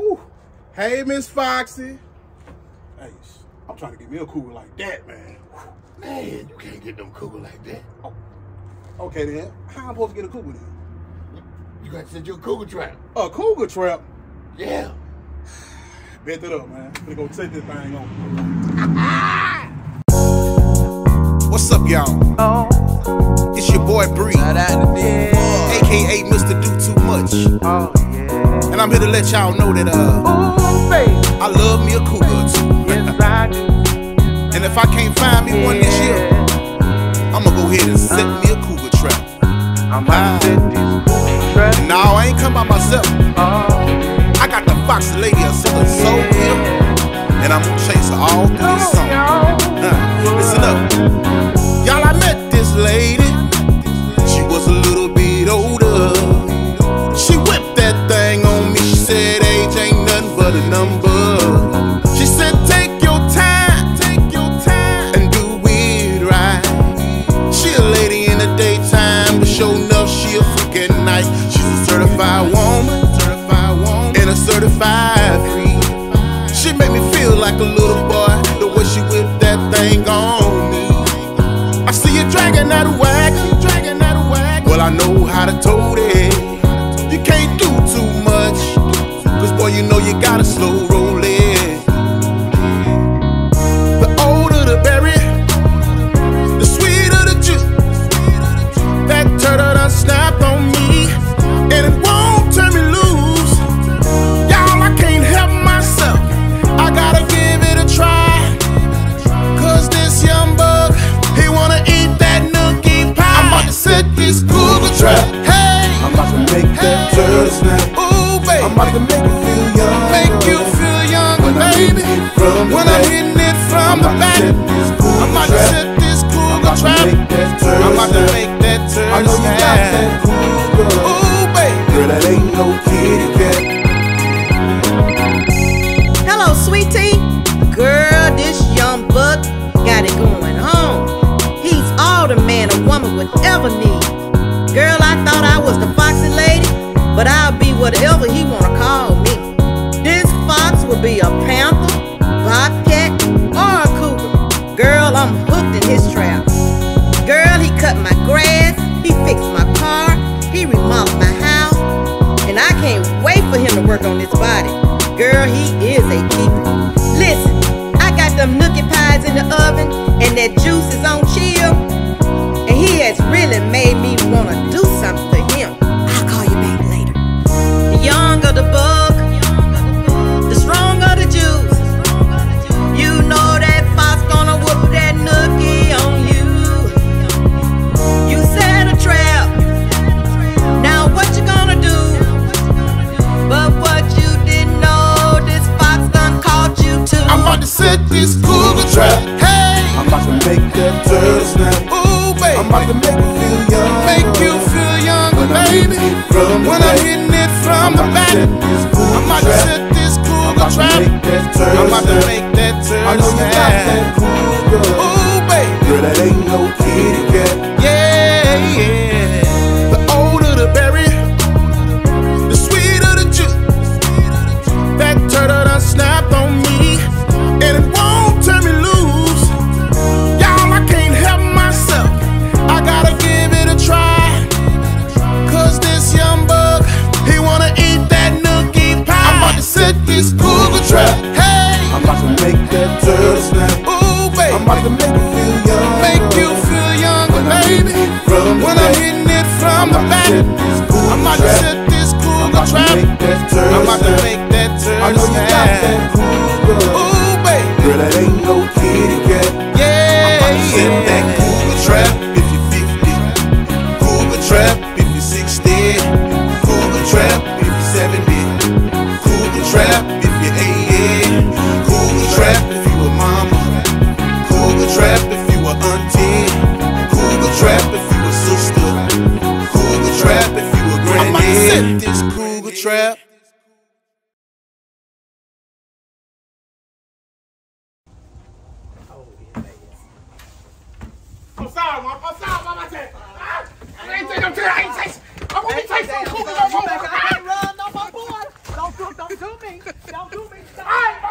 Woo. Hey, Miss Foxy. Hey, I'm trying to get me a cougar like that, man. Man, you can't get them cougar like that. Oh. Okay, then. How am I supposed to get a cougar then? You got to send you a cougar trap. A cougar trap? Yeah. Bet it up, man. We're going to take this thing on. What's up, y'all? Oh. It's your boy Bree, a.k.a. Mr. Do Too Much. Oh, yeah. And I'm here to let y'all know that, I love me a cougar or two. Yes, I do. And if I can't find me one this year, I'm gonna go ahead and set me a cougar trap. I'm about to set this cougar trap. No, I ain't come by myself. I got the Foxy Lady of Southern Soul here, and I'm gonna chase her all through this song. Listen up. Y'all, I met this lady. She was a little bit older. She whipped that thing on me. She said age ain't nothing but a number. She said take your time and do it right. She a lady in the daytime, but sure enough she a freak at night. She's a certified woman and a certified freak. She made me feel like a little boy, the way she whipped that thing on me. I see you dragging that whack. Well, I know how to tote it. You can't do too much, cause boy, you know you gotta slow roll it. The older the berry, the sweeter the juice. That turtle done snapped on me, and it won't turn me loose. Y'all, I can't help myself, I gotta give it a try. Cause this young bug, he wanna eat that nookie pie. I'm about to set this cougar trap. Hey, I'm about to make that turtle snap. Ooh, baby, I'm about to make you feel young. Make you feel young, baby. When I'm hitting it from the back, I'm about to set this cougar trap. I'm about to make that turtle snap. Ooh, baby, girl, that ain't no kitty cat. Hello, sweetie. Girl, this young buck got it going on. He's all the man a woman would ever need. Girl, I thought I was the Foxy Lady, but I'll be whatever he wanna call me. This fox will be a panther, bobcat, or a cougar. Girl, I'm hooked in his trap. Girl, he cut my grass, he fixed my car, he remodeled my house, and I can't wait for him to work on this body. Girl, he is a keeper. Listen, I got them nookie pies in the oven, and that juice is on chill, and he has really made me wanna do something for him. I'll call you back later. The younger the bug, the stronger the juice. You know that fox gonna whoop that nookie on you. You set a trap, now what you gonna do? But what you didn't know, this fox done caught you too. I'm about to set this cougar trap. Hey, I'm about to make that turtle snap. Ooh, baby, I'm about to make you feel young. Make you feel young, baby. When I'm hitting it from the back, I'm about to set this cougar trap. I'm about to make that turtle snap. Ooh, baby, girl, that ain't no kitty cat. Yeah, yeah. The older the berry, the sweeter the juice. That turtle done snapped on me, and it won't turn me loose. Y'all, I can't help myself, I gotta give it a try. Cause this young bug, he wanna eat that nookie pie. I'm about to set this cougar trap. Hey, I'm about to make that turtle snap. Ooh, baby, I'm about to make you feel young. Make you feel young, baby. When I'm hitting it from the back, I'm about to set this cougar trap. I'm about to make that turtle snap. Ooh, baby, girl, that ain't no kitty cat. Yeah, I'm about to set that cougar trap if you're 50, cougar trap if you're 60, cougar trap if you're 70, cougar trap if you're 80, cougar trap if you a mama, cougar trap if you a auntie, cougar trap if you a sister, cougar trap if you a granny. I'm about to set this cougar trap. I'm sorry, Mom. I said, I ain't taking no I ain't taking. I want to take some cougars no more. Run, no more, boy. Don't do do me. Don't do me.